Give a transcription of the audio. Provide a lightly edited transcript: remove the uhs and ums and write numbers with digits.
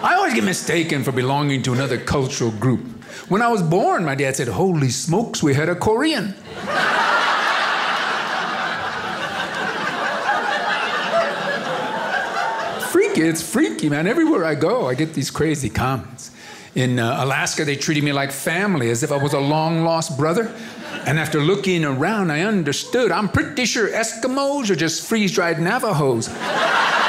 I always get mistaken for belonging to another cultural group. When I was born, my dad said, "Holy smokes, we had a Korean." It's freaky, man. Everywhere I go, I get these crazy comments. In Alaska, they treated me like family, as if I was a long-lost brother. And after looking around, I understood. I'm pretty sure Eskimos are just freeze-dried Navajos.